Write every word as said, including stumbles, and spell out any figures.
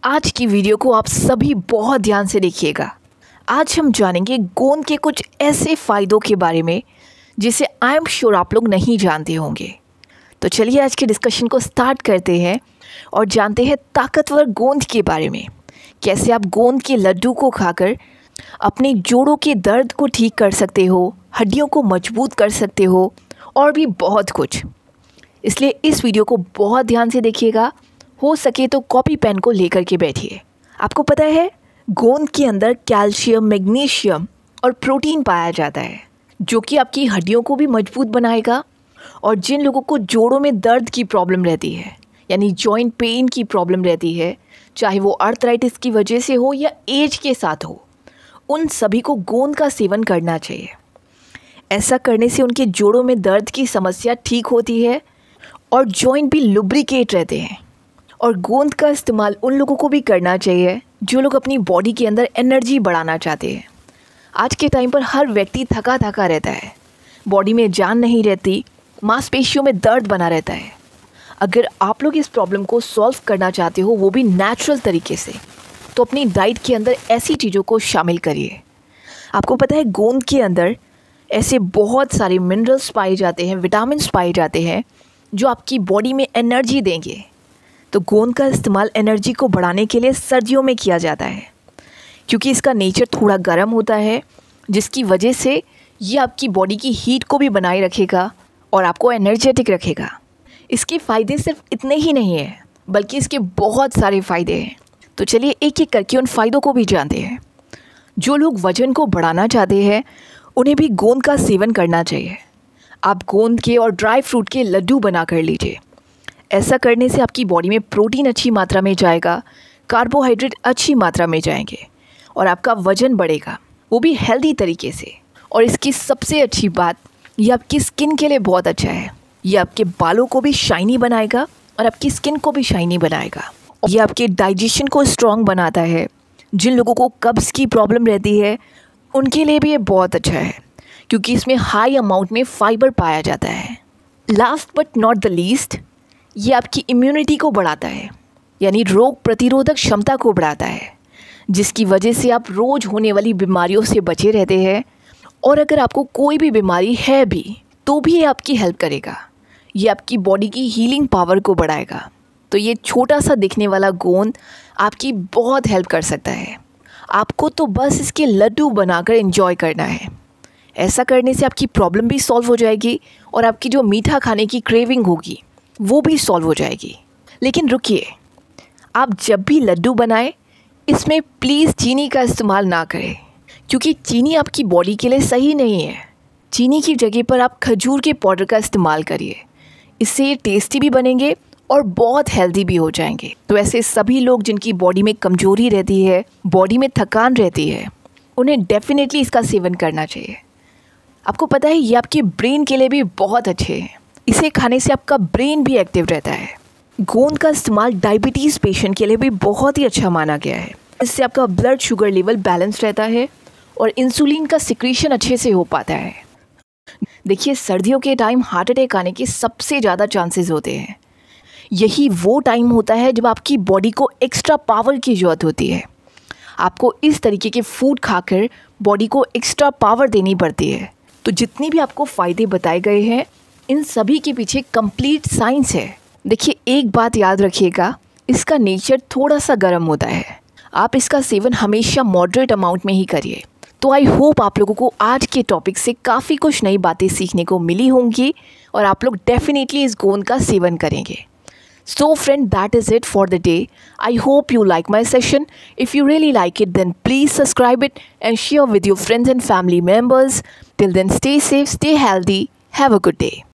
आज की वीडियो को आप सभी बहुत ध्यान से देखिएगा। आज हम जानेंगे गोंद के कुछ ऐसे फ़ायदों के बारे में जिसे आई एम श्योर आप लोग नहीं जानते होंगे। तो चलिए आज के डिस्कशन को स्टार्ट करते हैं और जानते हैं ताकतवर गोंद के बारे में। कैसे आप गोंद के लड्डू को खाकर अपने जोड़ों के दर्द को ठीक कर सकते हो, हड्डियों को मजबूत कर सकते हो और भी बहुत कुछ। इसलिए इस वीडियो को बहुत ध्यान से देखिएगा। हो सके तो कॉपी पेन को लेकर के बैठिए। आपको पता है गोंद के अंदर कैल्शियम, मैग्नीशियम और प्रोटीन पाया जाता है जो कि आपकी हड्डियों को भी मजबूत बनाएगा। और जिन लोगों को जोड़ों में दर्द की प्रॉब्लम रहती है, यानी जॉइंट पेन की प्रॉब्लम रहती है, चाहे वो आर्थराइटिस की वजह से हो या एज के साथ हो, उन सभी को गोंद का सेवन करना चाहिए। ऐसा करने से उनके जोड़ों में दर्द की समस्या ठीक होती है और जॉइंट भी लुब्रिकेट रहते हैं। और गोंद का इस्तेमाल उन लोगों को भी करना चाहिए जो लोग अपनी बॉडी के अंदर एनर्जी बढ़ाना चाहते हैं। आज के टाइम पर हर व्यक्ति थका थका रहता है, बॉडी में जान नहीं रहती, मांसपेशियों में दर्द बना रहता है। अगर आप लोग इस प्रॉब्लम को सॉल्व करना चाहते हो, वो भी नेचुरल तरीके से, तो अपनी डाइट के अंदर ऐसी चीज़ों को शामिल करिए। आपको पता है गोंद के अंदर ऐसे बहुत सारे मिनरल्स पाए जाते हैं, विटामिन्स पाए जाते हैं जो आपकी बॉडी में एनर्जी देंगे। तो गोंद का इस्तेमाल एनर्जी को बढ़ाने के लिए सर्दियों में किया जाता है, क्योंकि इसका नेचर थोड़ा गर्म होता है, जिसकी वजह से ये आपकी बॉडी की हीट को भी बनाए रखेगा और आपको एनर्जेटिक रखेगा। इसके फ़ायदे सिर्फ इतने ही नहीं हैं, बल्कि इसके बहुत सारे फ़ायदे हैं। तो चलिए एक एक करके उन फ़ायदों को भी जानते हैं। जो लोग वज़न को बढ़ाना चाहते हैं, उन्हें भी गोंद का सेवन करना चाहिए। आप गोंद के और ड्राई फ्रूट के लड्डू बना कर लीजिए। ऐसा करने से आपकी बॉडी में प्रोटीन अच्छी मात्रा में जाएगा, कार्बोहाइड्रेट अच्छी मात्रा में जाएंगे और आपका वज़न बढ़ेगा, वो भी हेल्दी तरीके से। और इसकी सबसे अच्छी बात, ये आपकी स्किन के लिए बहुत अच्छा है। ये आपके बालों को भी शाइनी बनाएगा और आपकी स्किन को भी शाइनी बनाएगा। ये आपके डाइजेशन को स्ट्रॉन्ग बनाता है। जिन लोगों को कब्ज़ की प्रॉब्लम रहती है, उनके लिए भी ये बहुत अच्छा है, क्योंकि इसमें हाई अमाउंट में फाइबर पाया जाता है। Last but not the least, ये आपकी इम्यूनिटी को बढ़ाता है, यानी रोग प्रतिरोधक क्षमता को बढ़ाता है, जिसकी वजह से आप रोज़ होने वाली बीमारियों से बचे रहते हैं। और अगर आपको कोई भी बीमारी है भी, तो भी ये आपकी हेल्प करेगा। ये आपकी बॉडी की हीलिंग पावर को बढ़ाएगा। तो ये छोटा सा दिखने वाला गोंद आपकी बहुत हेल्प कर सकता है। आपको तो बस इसके लड्डू बनाकर एंजॉय करना है। ऐसा करने से आपकी प्रॉब्लम भी सॉल्व हो जाएगी और आपकी जो मीठा खाने की क्रेविंग होगी, वो भी सॉल्व हो जाएगी। लेकिन रुकिए, आप जब भी लड्डू बनाएं, इसमें प्लीज़ चीनी का इस्तेमाल ना करें, क्योंकि चीनी आपकी बॉडी के लिए सही नहीं है। चीनी की जगह पर आप खजूर के पाउडर का इस्तेमाल करिए। इससे ये टेस्टी भी बनेंगे और बहुत हेल्दी भी हो जाएंगे। तो ऐसे सभी लोग जिनकी बॉडी में कमजोरी रहती है, बॉडी में थकान रहती है, उन्हें डेफिनेटली इसका सेवन करना चाहिए। आपको पता है ये आपके ब्रेन के लिए भी बहुत अच्छे हैं। इसे खाने से आपका ब्रेन भी एक्टिव रहता है। गोंद का इस्तेमाल डायबिटीज़ पेशेंट के लिए भी बहुत ही अच्छा माना गया है। इससे आपका ब्लड शुगर लेवल बैलेंस रहता है और इंसुलिन का सिक्रीशन अच्छे से हो पाता है। देखिए, सर्दियों के टाइम हार्ट अटैक आने के सबसे ज़्यादा चांसेस होते हैं। यही वो टाइम होता है जब आपकी बॉडी को एक्स्ट्रा पावर की ज़रूरत होती है। आपको इस तरीके के फूड खाकर बॉडी को एक्स्ट्रा पावर देनी पड़ती है। तो जितनी भी आपको फ़ायदे बताए गए हैं, इन सभी के पीछे कंप्लीट साइंस है। देखिए, एक बात याद रखिएगा, इसका नेचर थोड़ा सा गर्म होता है। आप इसका सेवन हमेशा मॉडरेट अमाउंट में ही करिए। तो आई होप आप लोगों को आज के टॉपिक से काफ़ी कुछ नई बातें सीखने को मिली होंगी और आप लोग डेफिनेटली इस गोंद का सेवन करेंगे। So friend, that is it for the day. I hope you like my session. If you really like it, then please subscribe it and share with your friends and family members. Till then, stay safe, stay healthy. Have a good day.